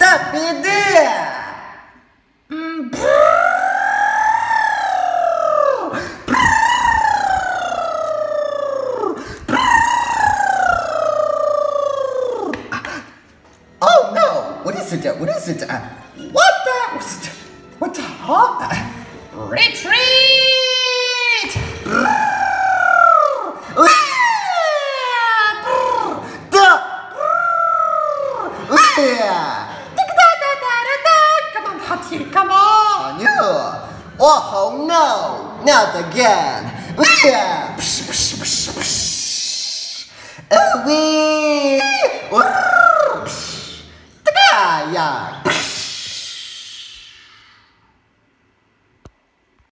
Stampede! Oh no! What is it? What is it? What the? What the? Huh? Retreat! Come on, Hottie, come on! Oh no! Not again!